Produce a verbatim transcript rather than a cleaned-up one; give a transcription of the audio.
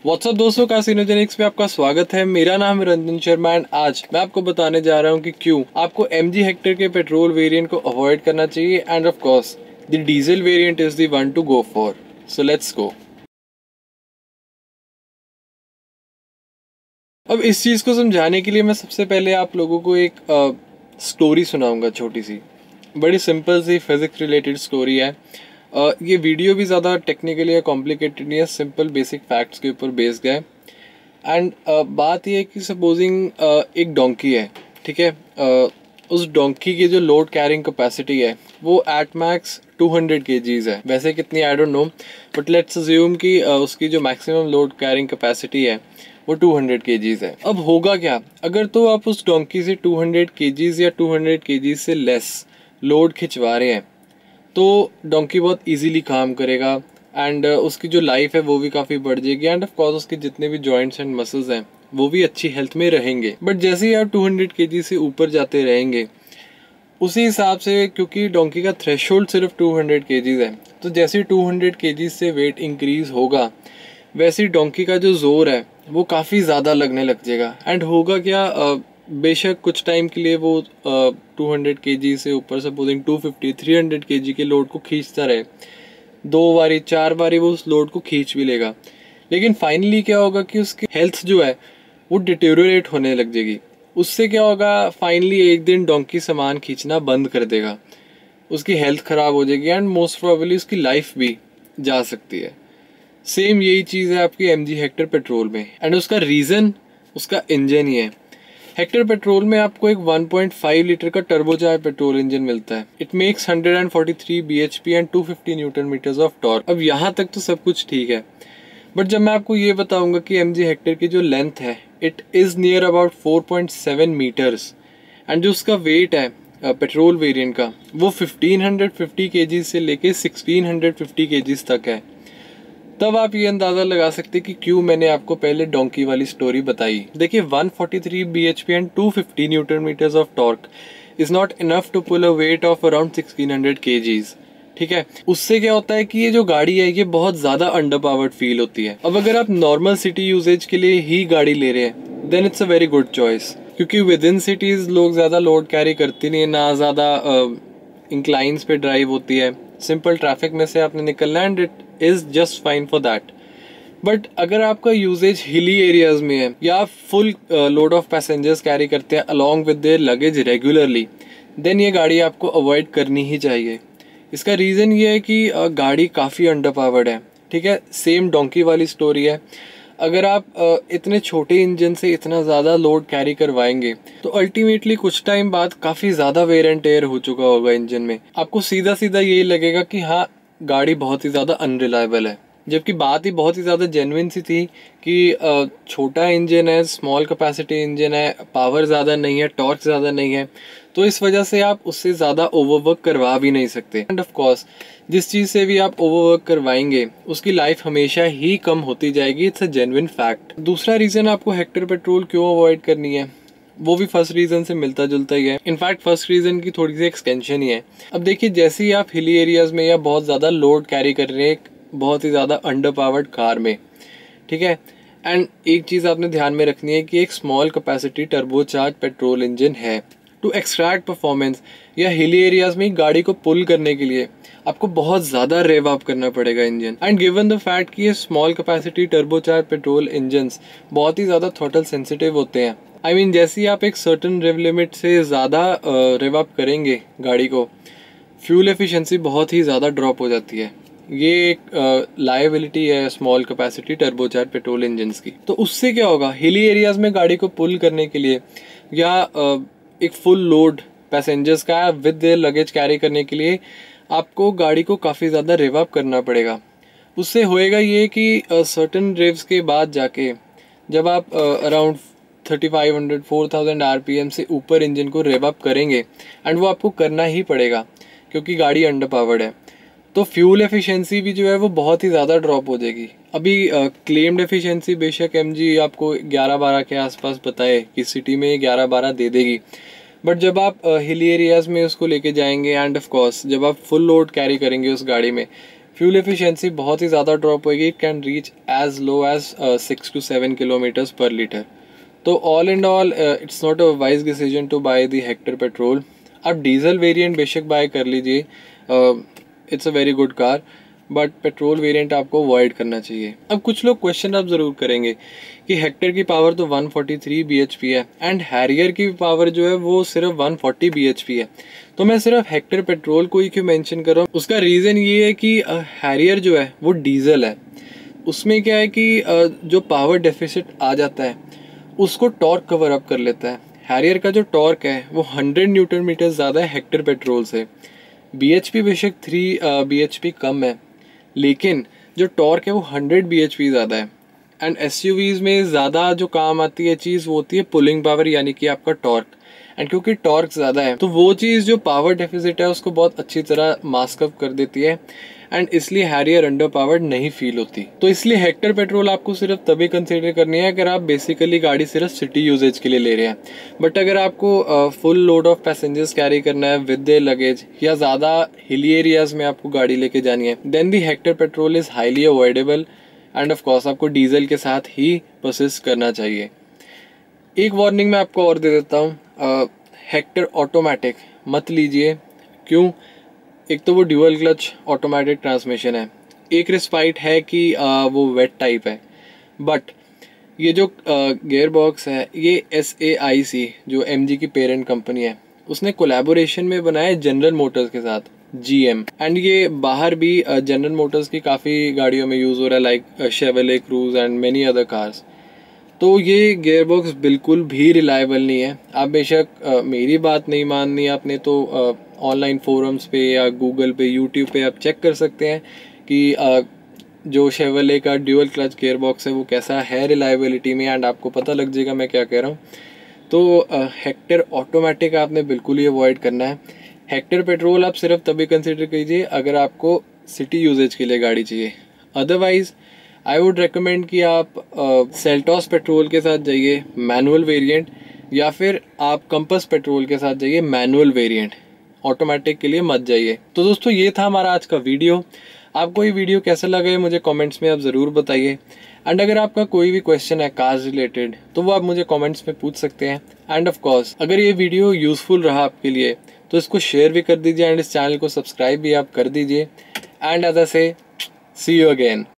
WhatsApp दोस्तों, कार्सिनोजेनिक्स में आपका स्वागत है। मेरा नाम है रंजन शर्मा एंड आज मैं आपको बताने जा रहा हूं कि क्यों आपको एमजी हेक्टर के पेट्रोल वेरिएंट को अवॉइड करना चाहिए and of course the diesel variant is the one to go for. So let's go. अब इस चीज़ को समझाने के लिए मैं सबसे पहले आप लोगों को एक स्टोरी सुनाऊंगा, छोटी सी, बड़ी सिंपल सी फिजिक्स रिलेटेड स्टोरी है। Uh, ये वीडियो भी ज़्यादा टेक्निकली या कॉम्प्लिकेटेड नहीं है, सिंपल बेसिक फैक्ट्स के ऊपर बेस्ड है। एंड uh, बात ये है कि सपोजिंग uh, एक डोंकी है, ठीक है। uh, उस डोंकी की जो लोड कैरिंग कैपेसिटी है वो at max two hundred kgs है। वैसे कितनी I don't know, but let's assume कि uh, उसकी जो मैक्सिमम लोड कैरिंग कैपेसिटी है वो टू हंड्रेड केजीज है। अब होगा क्या अगर तो आप उस डोंकी से टू हंड्रेड केजीज या टू हंड्रेड केजीज से लेस लोड खिंचवा रहे हैं तो डोंकी बहुत इजीली काम करेगा एंड uh, उसकी जो लाइफ है वो भी काफ़ी बढ़ जाएगी एंड ऑफ कोर्स उसके जितने भी जॉइंट्स एंड मसल्स हैं वो भी अच्छी हेल्थ में रहेंगे। बट जैसे ही आप टू हंड्रेड केजी से ऊपर जाते रहेंगे उसी हिसाब से, क्योंकि डोंकी का थ्रेशोल्ड सिर्फ टू हंड्रेड केजीज है, तो जैसे ही टू हंड्रेड केजीज से वेट इंक्रीज होगा वैसे ही डोंकी का जो जोर है वो काफ़ी ज़्यादा लगने लग जाएगा। एंड होगा क्या, uh, बेशक कुछ टाइम के लिए वो टू हंड्रेड केजी से ऊपर supposing two fifty three hundred kg के लोड को खींचता रहे, दो बारी चार बारी वो उस लोड को खींच भी लेगा, लेकिन फाइनली क्या होगा कि उसकी हेल्थ जो है वो डिटेरियोरेट होने लग जाएगी। उससे क्या होगा, फाइनली एक दिन डोंकी सामान खींचना बंद कर देगा, उसकी हेल्थ ख़राब हो जाएगी एंड मोस्ट प्रोबेबली उसकी लाइफ भी जा सकती है। सेम यही चीज़ है आपकी एमजी हेक्टर पेट्रोल में एंड उसका रीज़न उसका इंजन ही है। हेक्टर पेट्रोल में आपको एक वन पॉइंट फाइव लीटर का टर्बोचार्ज पेट्रोल इंजन मिलता है। It makes one hundred forty three BHP and two fifty newton meters of torque. अब यहाँ तक तो सब कुछ ठीक है, बट जब मैं आपको ये बताऊंगा कि एमजी हेक्टर की जो लेंथ है it is near about four point seven meters and जो उसका वेट है पेट्रोल वेरिएंट का वो फिफ्टीन फिफ्टी केजीज से लेके सिक्सटीन फिफ्टी केजीज तक है, तब आप ये अंदाज़ा लगा सकते कि क्यों मैंने आपको पहले डोंकी वाली स्टोरी बताई। देखिए one forty three BHP and two fifty newton meters of torque is not enough to pull a weight of around sixteen hundred kgs, ठीक है। उससे क्या होता है कि ये जो गाड़ी है ये बहुत ज़्यादा अंडर पावर्ड फील होती है। अब अगर आप नॉर्मल सिटी यूजेज के लिए ही गाड़ी ले रहे हैं then it's a very good choice, क्योंकि विद इन सिटीज़ लोग ज़्यादा लोड कैरी करते नहीं है, ना ज़्यादा इंक्लाइंस पे ड्राइव होती है, सिंपल ट्रैफिक में से आपने निकलना and it is just fine for that. But अगर आपका यूजेज हिली एरियाज में है या आप full load of passengers carry करते हैं along with their luggage regularly, then ये गाड़ी आपको अवॉइड करनी ही चाहिए। इसका रीज़न ये है कि uh, गाड़ी काफ़ी अंडर पावर्ड है, ठीक है। सेम डोंकी वाली स्टोरी है। अगर आप uh, इतने छोटे इंजन से इतना ज़्यादा लोड कैरी करवाएंगे तो अल्टीमेटली कुछ टाइम बाद काफ़ी ज़्यादा वेयर एंड टेयर हो चुका होगा इंजन में। आपको सीधा सीधा यही लगेगा कि हाँ गाड़ी बहुत ही ज़्यादा अनरिलायबल है, जबकि बात ही बहुत ही ज़्यादा जेन्युइन सी थी कि छोटा इंजन है, स्मॉल कैपेसिटी इंजन है, पावर ज़्यादा नहीं है, टॉर्क ज़्यादा नहीं है, तो इस वजह से आप उससे ज़्यादा ओवरवर्क करवा भी नहीं सकते। एंड ऑफ कोर्स जिस चीज़ से भी आप ओवरवर्क करवाएंगे उसकी लाइफ हमेशा ही कम होती जाएगी। It's a genuine fact. दूसरा रीज़न आपको हेक्टर पेट्रोल क्यों अवॉइड करनी है वो भी फर्स्ट रीज़न से मिलता जुलता ही है। इनफैक्ट फर्स्ट रीज़न की थोड़ी सी एक्सटेंशन ही है। अब देखिए जैसे ही आप हिली एरियाज़ में या बहुत ज़्यादा लोड कैरी कर रहे हैं बहुत ही ज़्यादा अंडर पावर्ड कार में, ठीक है, एंड एक चीज़ आपने ध्यान में रखनी है कि एक small capacity turbocharge petrol engine है। टू एक्सट्रैक्ट परफॉर्मेंस या हिली एरियाज़ में गाड़ी को पुल करने के लिए आपको बहुत ज़्यादा रेव अप करना पड़ेगा engine. And given the fact कि ये small capacity turbocharge petrol engines बहुत ही ज़्यादा थ्रॉटल सेंसिटिव होते हैं। आई मीन जैसे ही आप एक सर्टन रिव लिमिट से ज़्यादा रिव अप करेंगे गाड़ी को, फ्यूल एफिशिएंसी बहुत ही ज़्यादा ड्रॉप हो जाती है। ये एक लायबिलिटी है small capacity turbocharge petrol engines की। तो उससे क्या होगा, हिली एरियाज़ में गाड़ी को पुल करने के लिए या uh, एक फुल लोड पैसेंजर्स का विद देयर लगेज कैरी करने के लिए आपको गाड़ी को काफ़ी ज़्यादा रिव अप करना पड़ेगा। उससे होएगा ये कि सर्टन uh, रिव्स के बाद जाके जब आप around thirty five hundred four thousand RPM से ऊपर इंजन को रेव अप करेंगे, एंड वो आपको करना ही पड़ेगा क्योंकि गाड़ी अंडर पावर्ड है, तो फ्यूल एफिशिएंसी भी जो है वो बहुत ही ज़्यादा ड्रॉप हो जाएगी। अभी क्लेम्ड एफिशिएंसी बेशक एमजी आपको ग्यारह बारह के आसपास बताए कि सिटी में ग्यारह बारह दे देगी, बट जब आप हिली एरियाज़ में उसको लेके जाएंगे एंड ऑफ कोर्स जब आप फुल लोड कैरी करेंगे उस गाड़ी में, फ्यूल एफिशिएंसी बहुत ही ज़्यादा ड्रॉप होगी, it can reach as low as six to seven kilometers per litre. तो all and all it's not a wise decision to buy the Hector petrol. आप डीजल वेरिएंट बेशक बाय कर लीजिए, it's a very good car, but petrol variant आपको avoid करना चाहिए। अब कुछ लोग क्वेश्चन आप ज़रूर करेंगे कि हेक्टर की पावर तो one forty three B H P है एंड हैरियर की पावर जो है वो सिर्फ one forty B H P है, तो मैं सिर्फ हेक्टर पेट्रोल को ही क्यों मेंशन कर रहा हूँ? उसका रीज़न ये है कि हैरियर जो है वो डीजल है, उसमें क्या है कि जो पावर डेफिसिट आ जाता है उसको टॉर्क कवर अप कर लेता है। हैरियर का जो टॉर्क है वो हंड्रेड न्यूटन मीटर ज़्यादा है हेक्टर पेट्रोल से। बी एच पी बेशक थ्री बी एच पी कम है, लेकिन जो टॉर्क है वो हंड्रेड बी एच पी ज़्यादा है। एंड एस यू वीज़ में ज़्यादा जो काम आती है चीज़ वो होती है पुलिंग पावर, यानी कि आपका टॉर्क। एंड क्योंकि टॉर्क ज़्यादा है तो वो चीज़ जो पावर डेफिसिट है उसको बहुत अच्छी तरह मास्क अप कर देती है, एंड इसलिए हैरियर अंडर पावर्ड नहीं फील होती। तो इसलिए हेक्टर पेट्रोल आपको सिर्फ तभी कंसिडर करनी है अगर आप बेसिकली गाड़ी सिर्फ सिटी यूजेज के लिए ले रहे हैं। बट अगर आपको full load of passengers carry करना है विद द लगेज या ज़्यादा हिली एरियाज में आपको गाड़ी लेके जानी है, then the Hector petrol is highly avoidable and of course आपको डीजल के साथ ही परसिस्ट करना चाहिए। एक वार्निंग मैं आपको और दे देता हूँ, हेक्टर ऑटोमेटिक मत लीजिए। क्यों? एक तो वो ड्यूअल क्लच ऑटोमेटिक ट्रांसमिशन है, एक रिस्पाइट है कि आ, वो वेट टाइप है, बट ये जो गियर बॉक्स है ये एस ए आई सी जो एम जी की पेरेंट कंपनी है उसने कोलैबोरेशन में बनाया है जनरल मोटर्स के साथ, जी एम। एंड ये बाहर भी जनरल मोटर्स की काफ़ी गाड़ियों में यूज़ हो रहा है, like Chevrolet Cruze and many other cars. तो ये गियर बॉक्स बिल्कुल भी रिलायबल नहीं है। आप बेशक आ, मेरी बात नहीं माननी आपने तो ऑनलाइन फोरम्स पे या गूगल पे यूट्यूब पे आप चेक कर सकते हैं कि आ, जो शेवरले का ड्यूअल क्लच गियर बॉक्स है वो कैसा है रिलायबिलिटी में, एंड आपको पता लग जाएगा मैं क्या कह रहा हूँ। तो हेक्टर ऑटोमेटिक आपने बिल्कुल ही अवॉइड करना है। हेक्टर पेट्रोल आप सिर्फ तभी कंसिडर कीजिए अगर आपको सिटी यूजेज के लिए गाड़ी चाहिए। अदरवाइज आई वुड रेकमेंड कि आप सेल्टॉस पेट्रोल के साथ जाइए मैनुअल वेरिएंट, या फिर आप कंपस पेट्रोल के साथ जाइए मैनुअल वेरिएंट, ऑटोमेटिक के लिए मत जाइए। तो दोस्तों ये था हमारा आज का वीडियो। आपको ये वीडियो कैसा लगा है मुझे कमेंट्स में आप ज़रूर बताइए। एंड अगर आपका कोई भी क्वेश्चन है कार्स रिलेटेड तो वो आप मुझे कमेंट्स में पूछ सकते हैं। एंड ऑफ कोर्स अगर ये वीडियो यूज़फुल रहा आपके लिए तो इसको शेयर भी कर दीजिए एंड इस चैनल को सब्सक्राइब भी आप कर दीजिए। एंड एज आई से सी यू अगेन।